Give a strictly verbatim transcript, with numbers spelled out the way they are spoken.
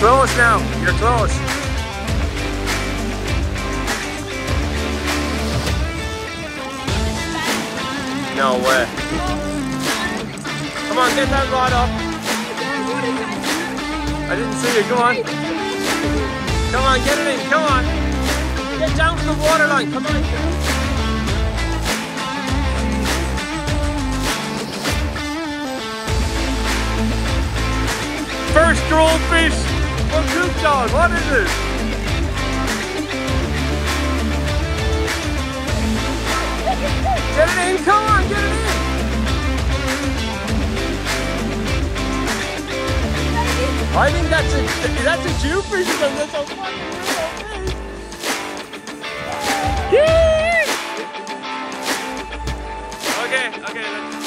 close now. You're close. No way. Come on, get that rod up. I didn't see you. Come on. Come on, get it in. Come on. Get down to the water line. Come on. First droll fish for Coop Dog. What is it? Get it in. Come on, get it in. I think that's a that's a Jewfish because that's a fucking real fish. Okay, okay. Let's